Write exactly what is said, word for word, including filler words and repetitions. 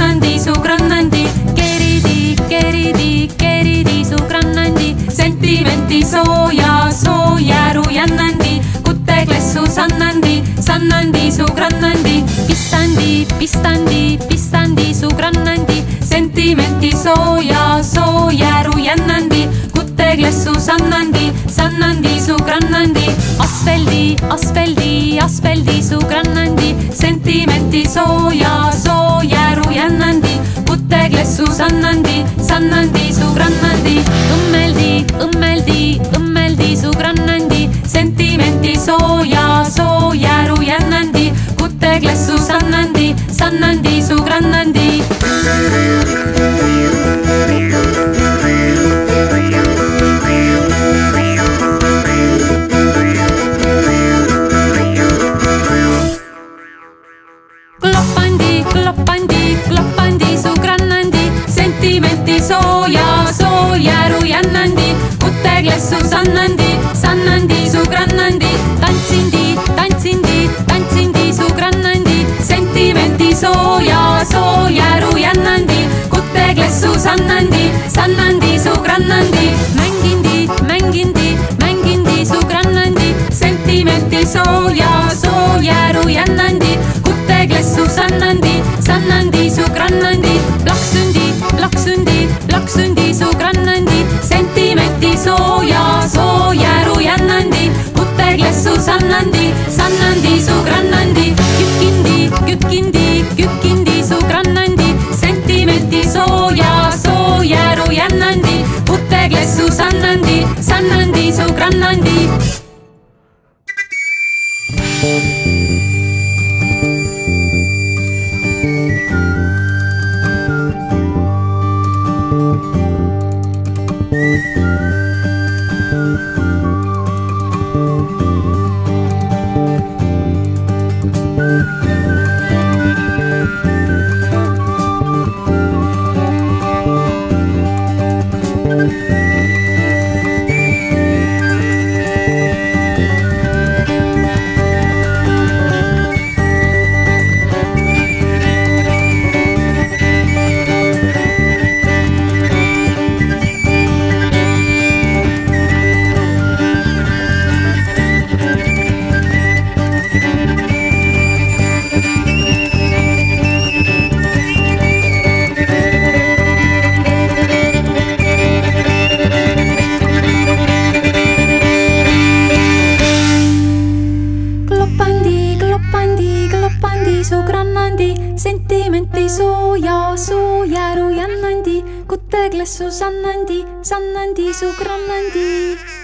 sannandi su grannandi, keridi, keridi, keridi su grannandi, sentimenti soja, sojaru jännandi, kuteglessu sannandi, sannandi su grannandi, pistandi, pistandi, pistandi su grannandi, sentimenti soja, sojaru jännandi, kuteglessu sannandi, sannandi su grannandi, asfaldi, asfaldi, asfaldi su grannandi, sentimenti soja, sojaru jännandi, kuteglessu sannandi, sannandi su grannandi, õmmeldi, õmmeldi, õmmeldi su grannandi, sentimenti soja, sojaru jännandi, kuteglessu sannandi, sannandi su grannandi. Kloppandi, kloppandi, kloppandi su grannandi, sentimenti soja, sojaru jännandi, kuteglessu sannandi, sannandi su grannandi, tantsindi, tantsindi, tantsindi su grannandi, sentimenti soja, sojaru jännandi, kuteglessu sannandi, sannandi su grannandi, mängindi, mängindi, mängindi su grannandi, sentimenti soja, sojaru jännandi, kuteglessu sannandi, sannandi su grannandi, plaksundi, plaksundi, plaksundi su grannandi, sentimenti soja, sojaru jännandi, kuteglessu sannandi, sannandi su grannandi, kytkindi, kytkindi, kytkindi su grannandi, sentimenti soja, sojaru jännandi, kuteglessu sannandi, sannandi su grannandi. Sentimenti soja, sojaru jännandi, kuteglessu sannandi, sannandi su grannandi.